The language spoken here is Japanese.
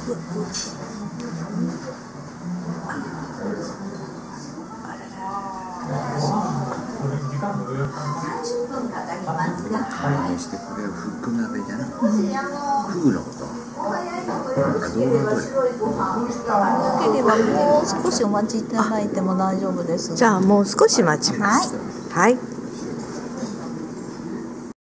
反映してくれるフック鍋じゃな。フグのこと。なんか動画撮れ。 よければもう少しお待ちいただいても大丈夫です。 じゃあもう少し待ちます。はい。